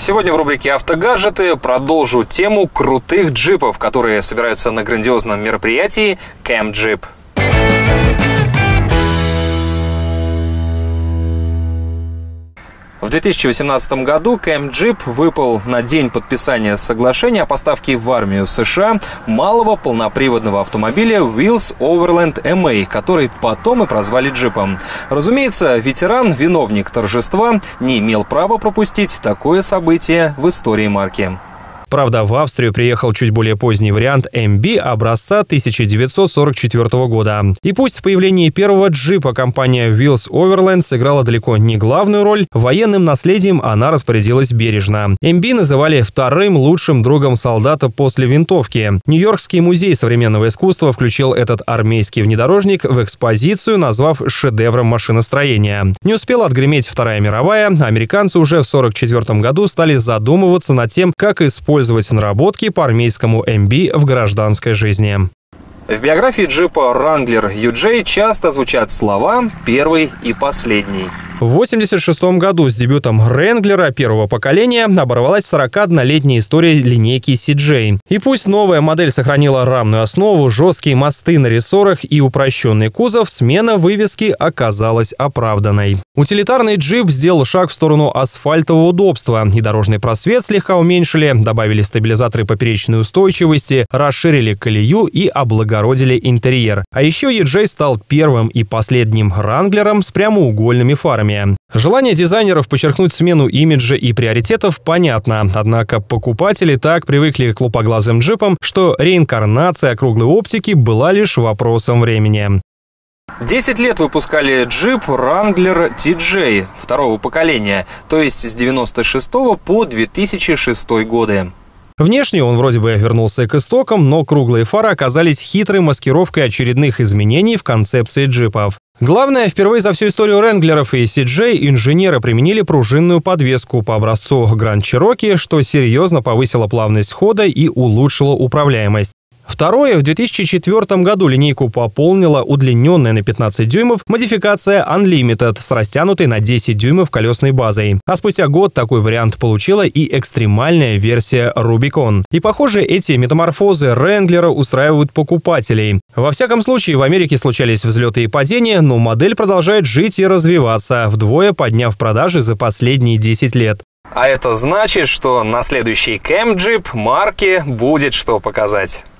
Сегодня в рубрике «Автогаджеты» продолжу тему крутых джипов, которые собираются на грандиозном мероприятии Camp Jeep. В 2018 году Camp Jeep выпал на день подписания соглашения о поставке в армию США малого полноприводного автомобиля Willys Overland MA, который потом и прозвали джипом. Разумеется, ветеран, виновник торжества, не имел права пропустить такое событие в истории марки. Правда, в Австрию приехал чуть более поздний вариант MB образца 1944 года. И пусть в появлении первого джипа компания Willys Overland сыграла далеко не главную роль, военным наследием она распорядилась бережно. MB называли вторым лучшим другом солдата после винтовки. Нью-Йоркский музей современного искусства включил этот армейский внедорожник в экспозицию, назвав шедевром машиностроения. Не успела отгреметь Вторая мировая, американцы уже в 1944 году стали задумываться над тем, как использовать наработки по армейскому MB в гражданской жизни. В биографии джипа Wrangler UJ часто звучат слова «первый» и «последний». В 1986 году с дебютом Wrangler первого поколения оборвалась 41-летняя история линейки CJ. И пусть новая модель сохранила рамную основу, жесткие мосты на рессорах и упрощенный кузов, смена вывески оказалась оправданной. Утилитарный джип сделал шаг в сторону асфальтового удобства, и дорожный просвет слегка уменьшили, добавили стабилизаторы поперечной устойчивости, расширили колею и облагородили интерьер. А еще UJ стал первым и последним Wrangler'ом с прямоугольными фарами. Желание дизайнеров подчеркнуть смену имиджа и приоритетов понятно, однако покупатели так привыкли к лупоглазым джипам, что реинкарнация округлой оптики была лишь вопросом времени. 10 лет выпускали джип Wrangler TJ второго поколения, то есть с 1996 по 2006 годы. Внешне он вроде бы вернулся к истокам, но круглые фары оказались хитрой маскировкой очередных изменений в концепции джипов. Главное, впервые за всю историю Wrangler'ов и CJ инженеры применили пружинную подвеску по образцу Grand Cherokee, что серьезно повысило плавность хода и улучшило управляемость. Второе, в 2004 году линейку пополнила удлиненная на 15 дюймов модификация Unlimited с растянутой на 10 дюймов колесной базой. А спустя год такой вариант получила и экстремальная версия Rubicon. И, похоже, эти метаморфозы Wrangler устраивают покупателей. Во всяком случае, в Америке случались взлеты и падения, но модель продолжает жить и развиваться, вдвое подняв продажи за последние 10 лет. А это значит, что на следующий Camp Jeep марке будет что показать.